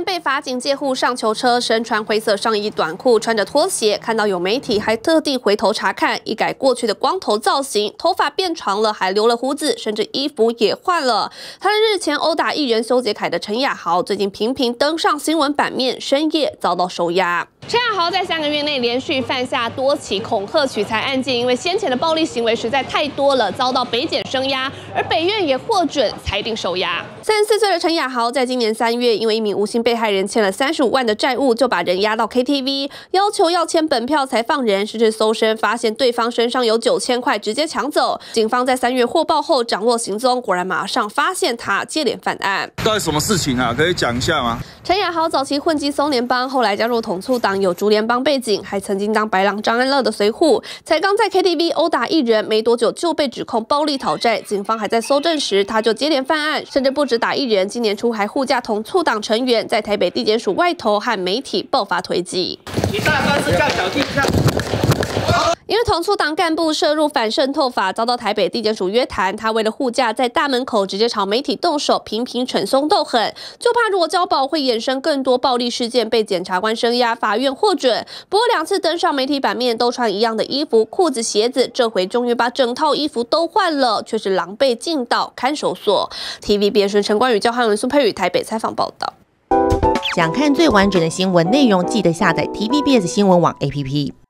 被法警借护上囚车，身穿灰色上衣短裤，穿着拖鞋。看到有媒体还特地回头查看，一改过去的光头造型，头发变长了，还留了胡子，甚至衣服也换了。他是日前殴打艺人修杰楷的陈雅豪，最近频频登上新闻版面，深夜遭到收押。 陈雅豪在3个月内连续犯下多起恐吓取财案件，因为先前的暴力行为实在太多了，遭到北检声押，而北院也获准裁定收押。34岁的陈雅豪在今年3月，因为一名无心被害人欠了35万的债务，就把人押到 KTV， 要求要签本票才放人，甚至搜身发现对方身上有9000块，直接抢走。警方在3月获报后掌握行踪，果然马上发现他接连犯案。 到底什么事情啊？可以讲一下吗？ 陈雅豪早期混迹松联帮，后来加入统促党，有竹联帮背景，还曾经当白狼张安乐的随扈。才刚在 KTV 殴打艺人没多久，就被指控暴力讨债。警方还在搜证时，他就接连犯案，甚至不止打艺人，今年初还护驾统促党成员，在台北地检署外头和媒体爆发推挤。 你大官是叫小弟这样。 因为统促党干部涉入反渗透法，遭到台北地检署约谈。他为了护驾，在大门口直接朝媒体动手，频频逞凶斗狠，就怕如果交保会衍生更多暴力事件，被检察官声押，法院获准。不过2次登上媒体版面，都穿一样的衣服、裤子、鞋子，这回终于把整套衣服都换了，却是狼狈进到看守所。TVBS 陈冠宇、焦汉文、苏佩宇台北采访报道。 想看最完整的新闻内容，记得下载 TVBS 新闻网 APP。